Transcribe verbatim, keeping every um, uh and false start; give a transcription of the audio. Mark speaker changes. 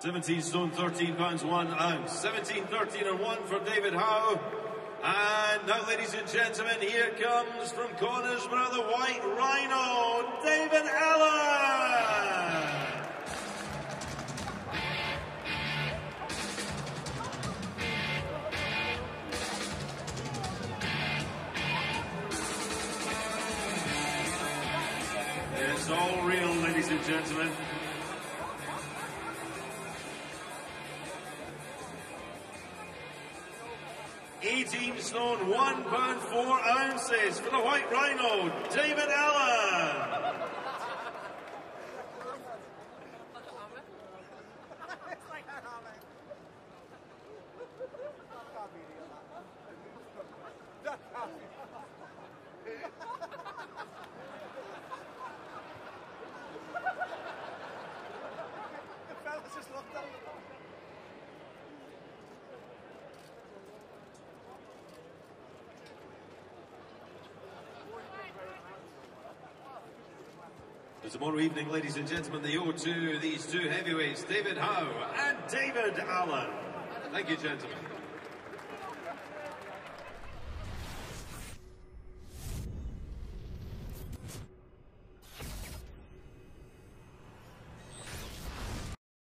Speaker 1: seventeen stone, thirteen pounds, one ounce. seventeen, thirteen and one for David Howe. And now, ladies and gentlemen, here comes from Connorsborough, the White Rhino, David Allen. It's all real, ladies and gentlemen. eighteen stone, one pound, four ounces for the White Rhino, David Allen. So tomorrow evening, ladies and gentlemen, the O two, these two heavyweights, David Howe and David Allen. Thank you, gentlemen.